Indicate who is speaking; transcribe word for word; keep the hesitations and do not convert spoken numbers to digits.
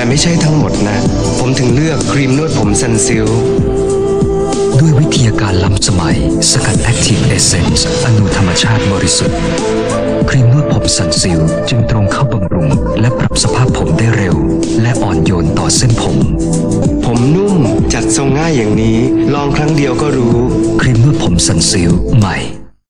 Speaker 1: แต่ไม่ใช่ทั้งหมดนะผมถึงเลือกครีมนวดผมซันซิล
Speaker 2: ด้วยวิทยาการล้ำสมัยสกัดแอคทีฟเอเซนส์อนุธรรมชาติบริสุทธิ์ครีมนวดผมซันซิลจึงตรงเข้าบำรุงและปรับสภาพผมได้เร็วและอ่อนโยนต่อเส้นผม
Speaker 1: ผมนุ่มจัดทรงง่ายอย่างนี้ลองครั้งเดียวก็รู้
Speaker 2: ครีมนวดผมซันซิลใหม่